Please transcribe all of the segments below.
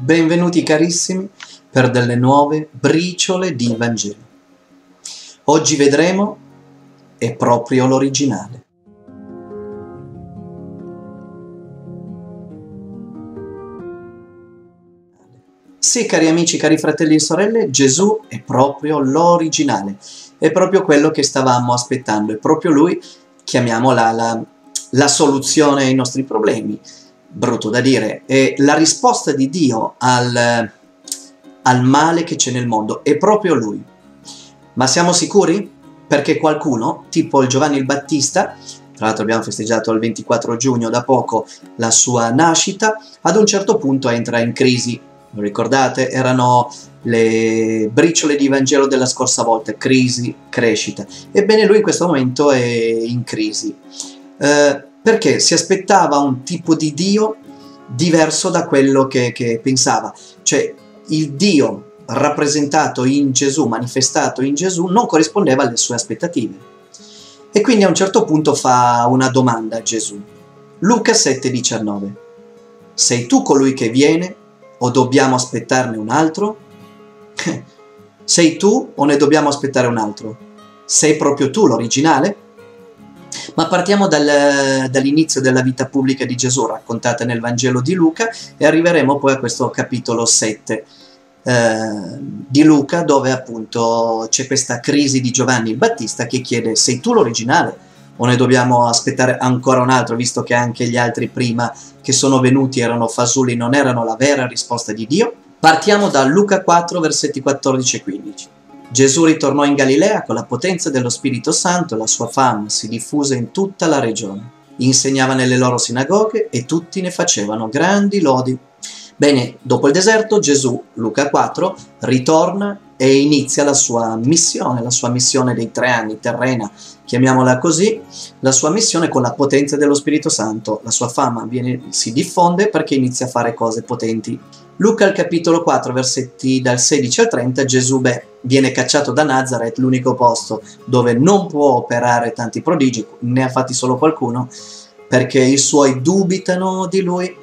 Benvenuti carissimi per delle nuove briciole di Vangelo. Oggi vedremo è proprio l'originale. Sì, cari amici, cari fratelli e sorelle, Gesù è proprio l'originale, è proprio quello che stavamo aspettando, è proprio Lui, chiamiamola la soluzione ai nostri problemi. Brutto da dire, è la risposta di Dio al male che c'è nel mondo, è proprio Lui. Ma siamo sicuri? Perché qualcuno, tipo il Giovanni il Battista, tra l'altro abbiamo festeggiato il 24 giugno da poco la sua nascita, ad un certo punto entra in crisi. Lo ricordate? Erano le briciole di Vangelo della scorsa volta, crisi, crescita. Ebbene lui in questo momento è in crisi. Perché si aspettava un tipo di Dio diverso da quello che pensava. Cioè il Dio rappresentato in Gesù, manifestato in Gesù, non corrispondeva alle sue aspettative. E quindi a un certo punto fa una domanda a Gesù. Luca 7,19. Sei tu colui che viene o dobbiamo aspettarne un altro? Sei tu o ne dobbiamo aspettare un altro? Sei proprio tu l'originale? Ma partiamo dall'inizio della vita pubblica di Gesù, raccontata nel Vangelo di Luca, e arriveremo poi a questo capitolo 7 di Luca, dove appunto c'è questa crisi di Giovanni il Battista che chiede: sei tu l'originale o ne dobbiamo aspettare ancora un altro, visto che anche gli altri prima che sono venuti erano fasulli, non erano la vera risposta di Dio? Partiamo da Luca 4, versetti 14 e 15. Gesù ritornò in Galilea con la potenza dello Spirito Santo e la sua fama si diffuse in tutta la regione. Insegnava nelle loro sinagoghe e tutti ne facevano grandi lodi. Bene, dopo il deserto Gesù, Luca 4, ritorna e inizia la sua missione dei 3 anni terrena, chiamiamola così, la sua missione con la potenza dello Spirito Santo. La sua fama si diffonde perché inizia a fare cose potenti. Luca al capitolo 4, versetti dal 16 al 30, Gesù viene cacciato da Nazareth, l'unico posto dove non può operare tanti prodigi, ne ha fatti solo qualcuno, perché i suoi dubitano di lui.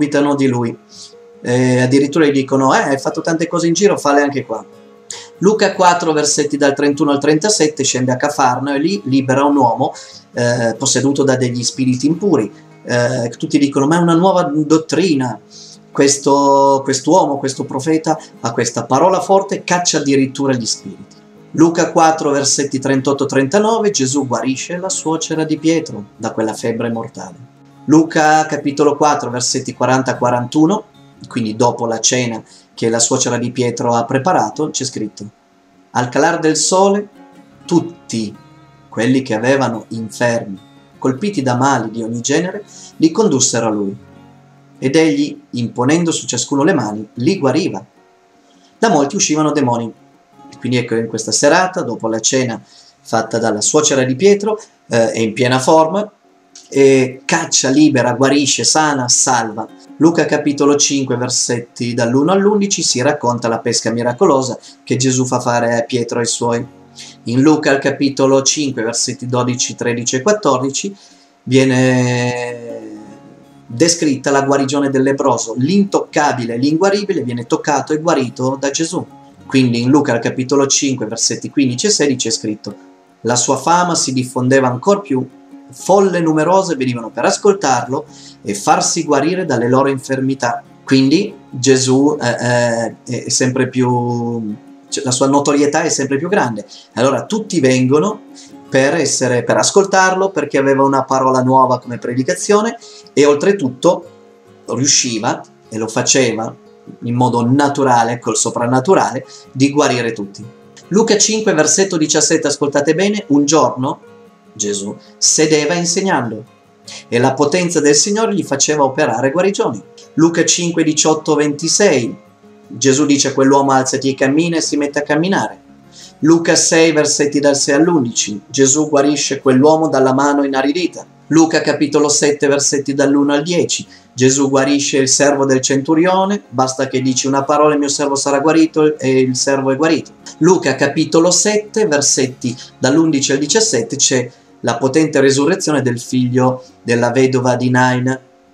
Addirittura gli dicono: hai fatto tante cose in giro, falle anche qua. Luca 4, versetti dal 31 al 37, scende a Cafarno e lì libera un uomo posseduto da degli spiriti impuri. Tutti dicono: ma è una nuova dottrina. Quest'uomo, questo profeta, ha questa parola forte, caccia addirittura gli spiriti. Luca 4, versetti 38-39, Gesù guarisce la suocera di Pietro da quella febbre mortale. Luca capitolo 4, versetti 40-41, quindi dopo la cena che la suocera di Pietro ha preparato, c'è scritto: al calar del sole tutti quelli che avevano infermi, colpiti da mali di ogni genere, li condussero a lui. Ed egli, imponendo su ciascuno le mani, li guariva. Da molti uscivano demoni. Quindi ecco, in questa serata, dopo la cena fatta dalla suocera di Pietro, è in piena forma, e caccia, libera, guarisce, sana, salva. Luca capitolo 5, versetti dall'1 all'11, si racconta la pesca miracolosa che Gesù fa fare a Pietro e ai suoi. In Luca al capitolo 5, versetti 12, 13 e 14, viene descritta la guarigione del lebbroso. L'intoccabile, l'inguaribile viene toccato e guarito da Gesù. Quindi in Luca al capitolo 5, versetti 15 e 16 è scritto: la sua fama si diffondeva ancor più, folle numerose venivano per ascoltarlo e farsi guarire dalle loro infermità. Quindi Gesù è sempre più, la sua notorietà è sempre più grande. Allora tutti vengono per ascoltarlo, perché aveva una parola nuova come predicazione, e oltretutto riusciva, e lo faceva in modo naturale, col soprannaturale, di guarire tutti. Luca 5, versetto 17, ascoltate bene: un giorno Gesù sedeva insegnando e la potenza del Signore gli faceva operare guarigioni. Luca 5, 18, 26, Gesù dice a quell'uomo: alzati e cammina, e si mette a camminare. Luca 6, versetti dal 6 all'11, Gesù guarisce quell'uomo dalla mano inaridita. Luca capitolo 7, versetti dall'1 al 10, Gesù guarisce il servo del centurione, basta che dici una parola e il mio servo sarà guarito, e il servo è guarito. Luca capitolo 7, versetti dall'11 al 17, c'è la potente resurrezione del figlio della vedova di Nain.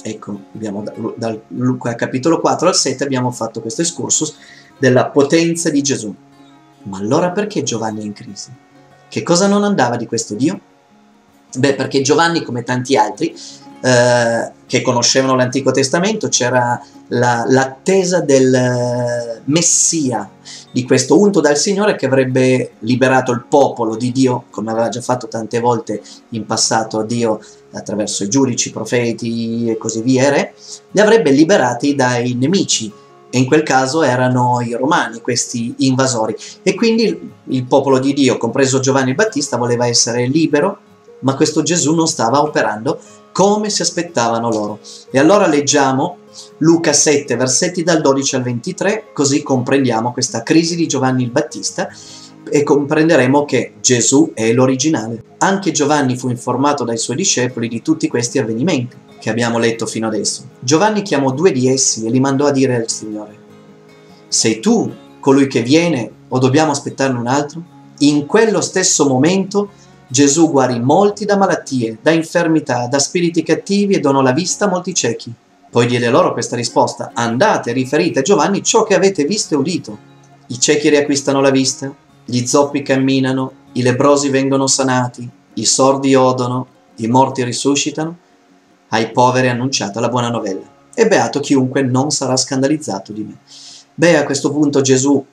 Ecco, abbiamo dal Luca capitolo 4 al 7 abbiamo fatto questo excursus della potenza di Gesù. Ma allora perché Giovanni è in crisi? Che cosa non andava di questo Dio? Beh, perché Giovanni, come tanti altri che conoscevano l'Antico Testamento, c'era l'attesa del Messia, di questo unto dal Signore che avrebbe liberato il popolo di Dio, come aveva già fatto tante volte in passato Dio attraverso i giudici, i profeti e così via, re, li avrebbe liberati dai nemici, e in quel caso erano i romani, questi invasori. E quindi il popolo di Dio, compreso Giovanni il Battista, voleva essere libero, ma questo Gesù non stava operando come si aspettavano loro. E allora leggiamo Luca 7, versetti dal 12 al 23, così comprendiamo questa crisi di Giovanni il Battista e comprenderemo che Gesù è l'originale. Anche Giovanni fu informato dai suoi discepoli di tutti questi avvenimenti che abbiamo letto fino adesso. Giovanni chiamò 2 di essi e li mandò a dire al Signore: sei tu colui che viene o dobbiamo aspettarne un altro? In quello stesso momento Gesù guarì molti da malattie, da infermità, da spiriti cattivi e donò la vista a molti ciechi. Poi diede loro questa risposta: andate e riferite a Giovanni ciò che avete visto e udito. I ciechi riacquistano la vista, gli zoppi camminano, i lebbrosi vengono sanati, i sordi odono, i morti risuscitano, ai poveri è annunciata la buona novella. E beato chiunque non sarà scandalizzato di me. Beh, a questo punto Gesù,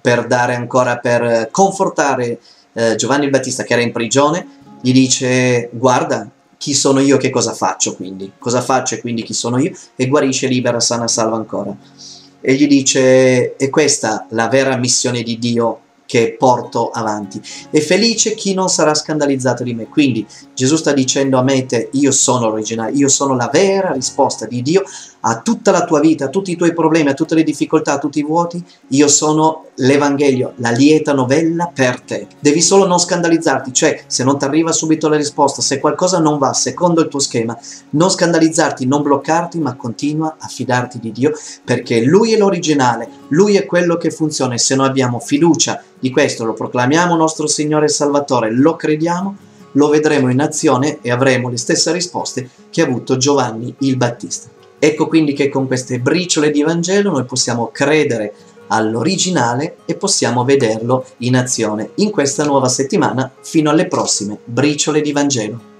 per confortare Giovanni il Battista che era in prigione, gli dice: guarda, chi sono io, che cosa faccio quindi? Cosa faccio e quindi chi sono io? E guarisce, libera, sana, salva ancora. E gli dice: è questa la vera missione di Dio che porto avanti. È felice chi non sarà scandalizzato di me. Quindi Gesù sta dicendo a me e te: io sono l'originale, io sono la vera risposta di Dio a tutta la tua vita, a tutti i tuoi problemi, a tutte le difficoltà, a tutti i vuoti. Io sono l'Evangelio, la lieta novella per te. Devi solo non scandalizzarti, cioè se non ti arriva subito la risposta, se qualcosa non va secondo il tuo schema, non scandalizzarti, non bloccarti, ma continua a fidarti di Dio, perché Lui è l'originale, Lui è quello che funziona, e se noi abbiamo fiducia di questo, lo proclamiamo nostro Signore e Salvatore, lo crediamo, lo vedremo in azione e avremo le stesse risposte che ha avuto Giovanni il Battista. Ecco quindi che con queste briciole di Vangelo noi possiamo credere all'originale e possiamo vederlo in azione in questa nuova settimana fino alle prossime briciole di Vangelo.